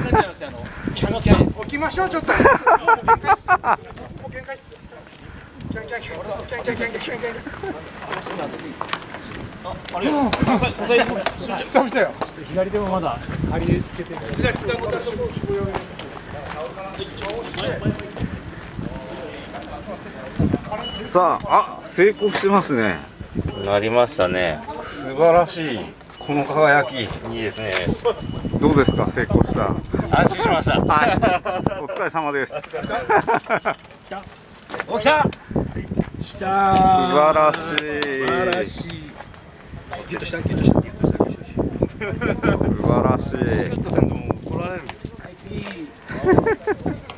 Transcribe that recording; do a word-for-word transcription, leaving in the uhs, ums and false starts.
じゃなくてあのキャンキャン起きましょうちょっと。もう限界っす。もう限界っす。キャンキャンキャンキャンキャンキャンキャンキャンキャン。 あ、あれ、支えてもするじゃん。 久々よ。 左手もまだ仮でつけてる。 さあ、あ、成功してますね。 なりましたね。 素晴らしい。この輝き。 いいですね。 どうですか、成功した。 安心しました。 はい。お疲れ様です。 お、来た。来た。 素晴らしい。 素晴らしい。ギュッとした、ギュッとした、ギュッとした、ギュッとした。 素晴らしい。 怒られるよ。